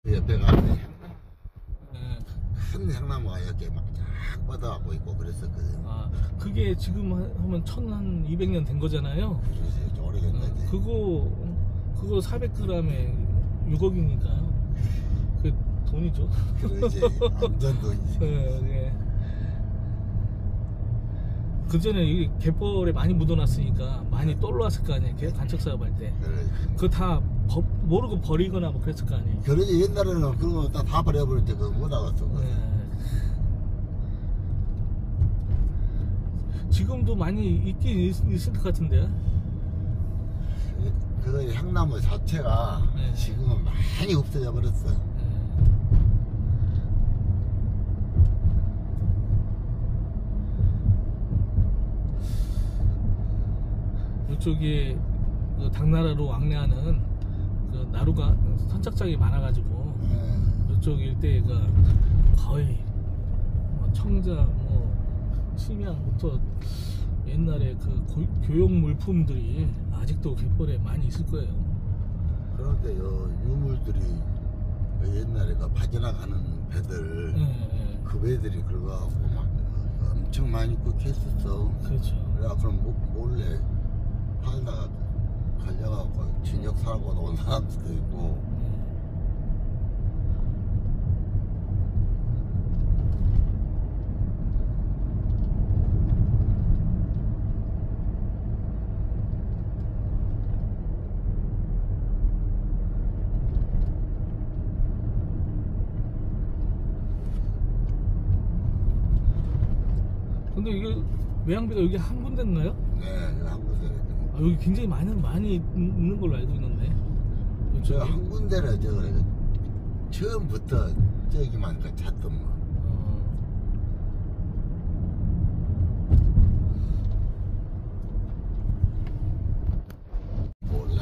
옆에가 큰 향나무가 이렇게 막 쫙 뻗어갖고 있고 그랬었거든. 아, 그게 지금 하면 1200년 된 거잖아요. 그래서 오래된 거지. 그거 400g에 6억이니까요. 그 돈이죠. 그러지. 완전 돈이지. 예. 그 전에 이 갯벌에 많이 묻어놨으니까 많이 떨어왔을 거 아니에요. 간척 사업할 때. 그러지. 그거 다 모르고 버리거나 뭐 그랬을 거 아니에요. 그러지. 옛날에는 그런 거 다 버려버릴 때 그거 못 알았어. 예. 지금도 많이 있긴 있을 것 같은데요. 그 향나무 자체가 네. 지금은 많이 없어져 버렸어. 이쪽에 그 당나라로 왕래하는 그 나루가 선착장이 많아가지고 이쪽 일대가 거의 뭐 청자, 뭐 침양부터 옛날에 그 교용 물품들이 아직도 갯벌에 많이 있을 거예요. 그런데 요 유물들이 옛날에 그 바지나 가는 배들 그 배들이 그러고 막 엄청 많이 끓였었어. 그렇죠. 그래 그럼 몰래 팔다가 걸려갖고 진역 사고 온 사람들도 있고. 근데 이게 외항비가 여기 한 군데인가요? 네, 한 군데. 아, 여기 굉장히 많이 있는 걸로 알고 있는데. 저 한 군데를 저 그래 처음부터 저기만 그 찾던 뭐. 몰라.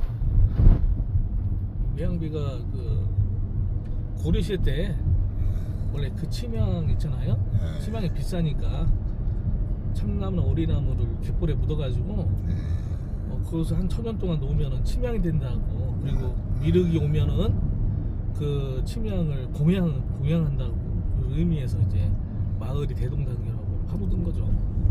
외항비가 그 고려시대 때 원래 그 침향 있잖아요. 침향이 비싸니까 참나무나 오리나무를 갯벌에 묻어가지고 거기서 한 1000년 동안 놓으면은 침향이 된다고. 그리고 미륵이 오면은 그 침향을 공양한다고 그 의미에서 이제 마을이 대동단계라고 파묻은 거죠.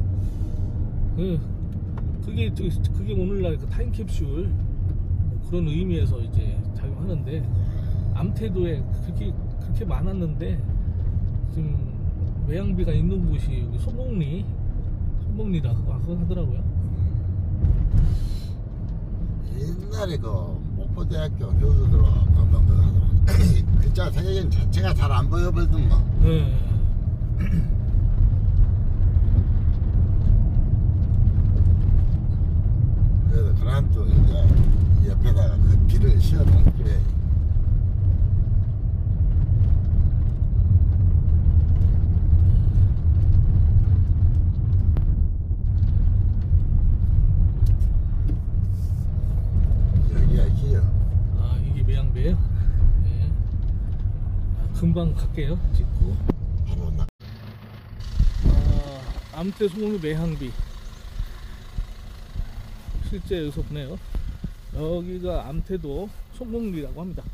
그게 오늘날 그 타임캡슐 그런 의미에서 이제 작용하는데, 암태도에 그렇게 많았는데 지금 외항비가 있는 곳이 여기 소목리라고 하더라고요. 옛날에 그 목포대학교 교수들 가면 그 글자 사진 자체가 잘 안 보여버리던 뭐. 네. 그래서 그런 또 이제 옆에다가 그 비를 씌워놓은 게 여기가 기요. 아, 이게 매양배예요? 네. 아, 금방 갈게요. 찍고. 바로 나. 암태 소목리 매항비. 실제 여기서 보네요. 여기가 암태도 소목리라고 합니다.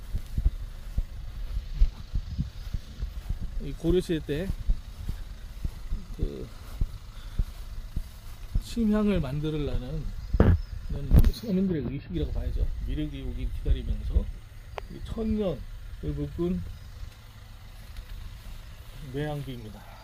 이 고려시대 때 그 침향을 만들려는 이런 서민들의 의식이라고 봐야죠. 미륵이 오기 기다리면서 1000년을 묵은 외항비입니다.